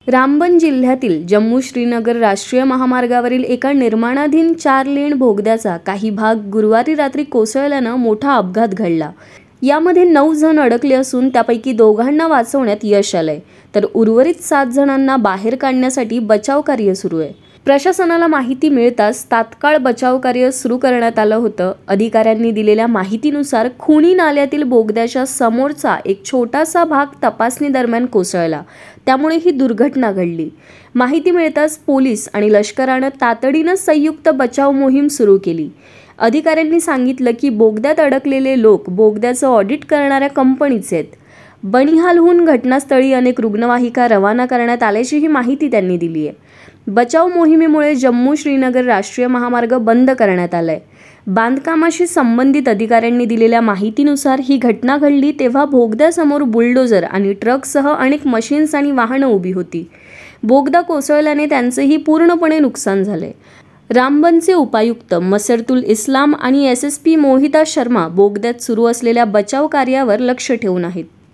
रामबन जिल्ह्यातील जम्मू श्रीनगर राष्ट्रीय महामार्गावरील एका निर्माणाधीन 4 लेन बोगद्याचा काही भाग गुरुवारी रात्री कोसळल्यानं मोठा अपघात घडला। यामध्ये 9 जण अडकले असून त्यापैकी 2घांना वाचवण्यात यश आलंय, तर उर्वरित 7 जणांना बाहेर काढण्यासाठी बचाव कार्य सुरू आहे। प्रशासनाला माहिती मिळताच तात्काळ बचाव कार्य सुरू करण्यात आलं होतं। अधिकाऱ्यांनी दिलेल्या माहितीनुसार खुणी नाल्यातील बोगद्याच्या समोरचा एक छोटासा भाग तपासणी दरम्यान कोसळला, त्यामुळे ही दुर्घटना घडली। माहिती मिळताच पोलीस आणि लष्करानं तातडीनं संयुक्त बचाव मोहीम सुरू केली। अधिकाऱ्यांनी सांगितलं की बोगद्यात अडकलेले लोक बोगद्याचं ऑडिट करणाऱ्या कंपनीचे आहेत। बनिहालहून घटनास्थळी अनेक रुग्णवाहिका रवाना करण्यात आल्याचीही माहिती त्यांनी दिली आहे। बचाव मोहिमेमुळे जम्मू श्रीनगर राष्ट्रीय महामार्ग बंद करण्यात आलाय। बांधकामाशी संबंधित अधिकाऱ्यांनी दिलेल्या माहितीनुसार ही घटना घडली तेव्हा बोगद्यासमोर बुलडोझर आणि ट्रकसह अनेक मशीन्स आणि वाहनं उभी होती। बोगदा कोसळल्याने त्यांचेही पूर्णपणे नुकसान झाले। रामबनचे उपायुक्त मसरतुल इस्लाम आणि SSP मोहिता शर्मा बोगद्यात सुरू असलेल्या बचाव कार्यावर लक्ष ठेवून आहेत।